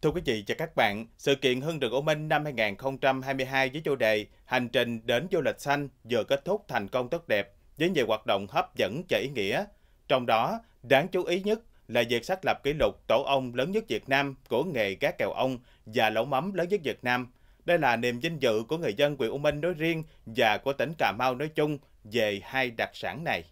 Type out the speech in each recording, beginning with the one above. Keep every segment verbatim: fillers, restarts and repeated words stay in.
Thưa quý vị và các bạn, sự kiện Hương Rừng U Minh năm hai nghìn không trăm hai mươi hai với chủ đề Hành trình đến du lịch xanh vừa kết thúc thành công tốt đẹp với nhiều hoạt động hấp dẫn và ý nghĩa. Trong đó, đáng chú ý nhất là việc xác lập kỷ lục tổ ong lớn nhất Việt Nam của nghề cá kèo ong và lẩu mắm lớn nhất Việt Nam. Đây là niềm vinh dự của người dân huyện U Minh nói riêng và của tỉnh Cà Mau nói chung về hai đặc sản này.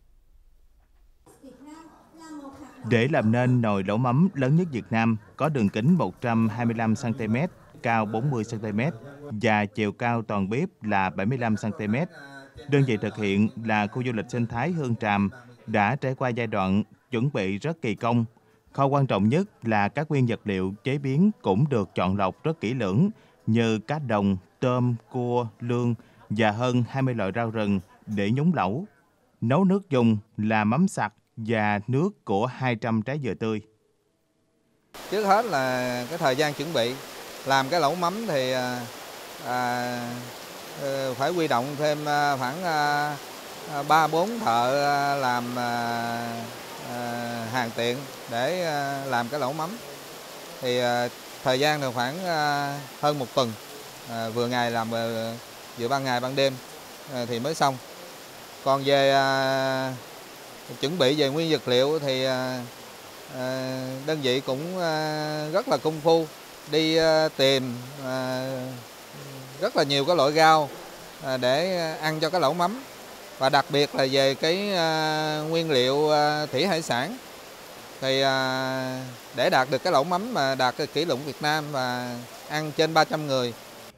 Để làm nên nồi lẩu mắm lớn nhất Việt Nam có đường kính một trăm hai mươi lăm xăng ti mét, cao bốn mươi xăng ti mét và chiều cao toàn bếp là bảy mươi lăm xăng ti mét, đơn vị thực hiện là khu du lịch sinh thái Hương Tràm đã trải qua giai đoạn chuẩn bị rất kỳ công. Khâu quan trọng nhất là các nguyên vật liệu chế biến cũng được chọn lọc rất kỹ lưỡng như cá đồng, tôm, cua, lương và hơn hai mươi loại rau rừng để nhúng lẩu. Nấu nước dùng là mắm sặc và nước của hai trăm trái dừa tươi. Trước hết là cái thời gian chuẩn bị làm cái lẩu mắm thì à, phải huy động thêm khoảng ba bốn thợ làm à, hàng tiện để làm cái lẩu mắm. Thì à, thời gian là khoảng à, hơn một tuần, à, vừa ngày làm vừa ban ngày ban đêm à, thì mới xong. Còn về à, chuẩn bị về nguyên vật liệu thì à, à, đơn vị cũng à, rất là công phu, đi à, tìm à, rất là nhiều cái loại rau à, để ăn cho cái lẩu mắm, và đặc biệt là về cái à, nguyên liệu à, thủy hải sản thì à, để đạt được cái lẩu mắm mà đạt cái kỷ lục Việt Nam và ăn trên ba trăm người.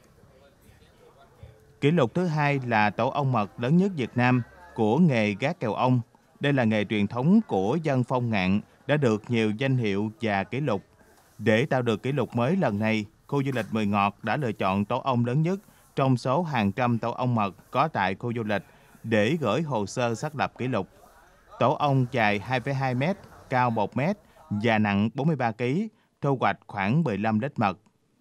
Kỷ lục thứ hai là tổ ong mật lớn nhất Việt Nam của nghề gác kèo ong. Đây là nghề truyền thống của dân Phong Ngạn, đã được nhiều danh hiệu và kỷ lục. Để tạo được kỷ lục mới lần này, khu du lịch Mười Ngọt đã lựa chọn tổ ong lớn nhất trong số hàng trăm tổ ong mật có tại khu du lịch để gửi hồ sơ xác lập kỷ lục. Tổ ong dài hai phẩy hai mét, cao một mét và nặng bốn mươi ba ki lô gam, thu hoạch khoảng mười lăm lít mật.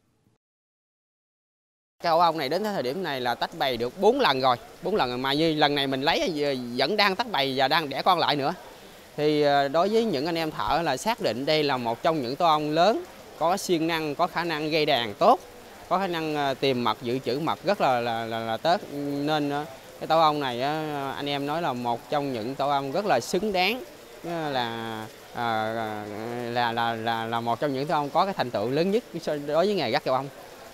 Cái ổ ong này đến thời điểm này là tách bầy được bốn lần rồi, bốn lần mà như lần này mình lấy vẫn đang tách bầy và đang đẻ con lại nữa. Thì đối với những anh em thợ là xác định đây là một trong những tổ ong lớn, có siêng năng, có khả năng gây đàn tốt, có khả năng tìm mật, dự trữ mật rất là là là, là tốt, nên cái tổ ong này anh em nói là một trong những tổ ong rất là xứng đáng là à, là, là là là một trong những tổ ong có cái thành tựu lớn nhất đối với nghề gác kèo ong.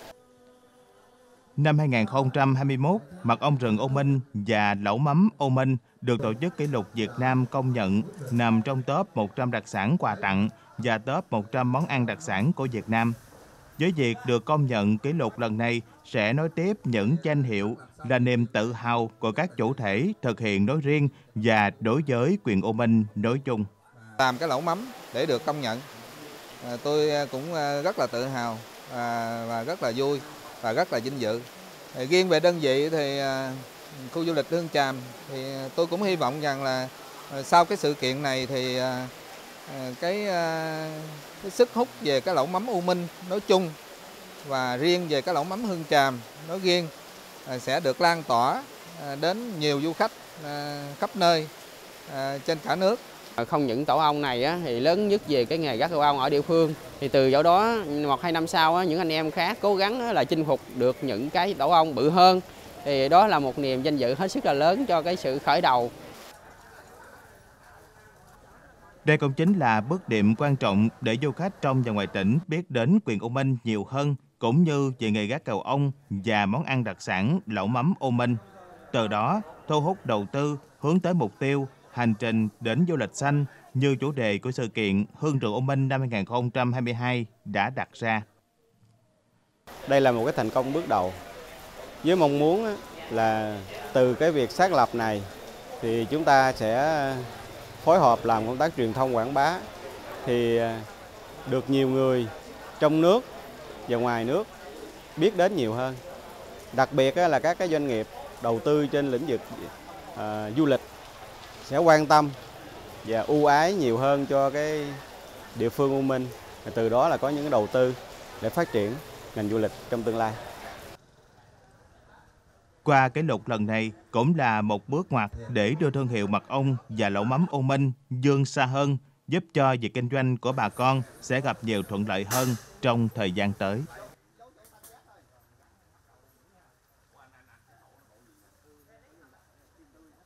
Năm hai nghìn không trăm hai mươi mốt, mật ong rừng U Minh và lẩu mắm U Minh được tổ chức kỷ lục Việt Nam công nhận nằm trong top một trăm đặc sản quà tặng và top một trăm món ăn đặc sản của Việt Nam. Với việc được công nhận kỷ lục lần này sẽ nối tiếp những danh hiệu là niềm tự hào của các chủ thể thực hiện nói riêng và đối với huyện U Minh nói chung. Làm cái lẩu mắm để được công nhận, tôi cũng rất là tự hào và rất là vui và rất là vinh dự. Riêng về đơn vị thì khu du lịch Hương Tràm thì tôi cũng hy vọng rằng là sau cái sự kiện này thì cái, cái sức hút về cái lẩu mắm U Minh nói chung và riêng về cái lẩu mắm Hương Tràm nói riêng sẽ được lan tỏa đến nhiều du khách khắp nơi trên cả nước. Không những tổ ong này á, thì lớn nhất về cái nghề gác kèo ong ở địa phương, thì từ dạo đó một hai năm sau á, những anh em khác cố gắng á, là chinh phục được những cái tổ ong bự hơn, thì đó là một niềm danh dự hết sức là lớn cho cái sự khởi đầu. Đây cũng chính là bước điểm quan trọng để du khách trong và ngoài tỉnh biết đến huyện U Minh nhiều hơn, cũng như về nghề gác kèo ong và món ăn đặc sản lẩu mắm U Minh. Từ đó thu hút đầu tư hướng tới mục tiêu hành trình đến du lịch xanh như chủ đề của sự kiện Hương Rừng U Minh năm hai nghìn không trăm hai mươi hai đã đặt ra. Đây là một cái thành công bước đầu, với mong muốn là từ cái việc xác lập này thì chúng ta sẽ phối hợp làm công tác truyền thông quảng bá, thì được nhiều người trong nước và ngoài nước biết đến nhiều hơn. Đặc biệt là các cái doanh nghiệp đầu tư trên lĩnh vực uh, du lịch sẽ quan tâm và ưu ái nhiều hơn cho cái địa phương U Minh, từ đó là có những đầu tư để phát triển ngành du lịch trong tương lai. Qua kỷ lục lần này cũng là một bước ngoặt để đưa thương hiệu mật ong và lẩu mắm U Minh vươn xa hơn giúp cho việc kinh doanh của bà con sẽ gặp nhiều thuận lợi hơn trong thời gian tới.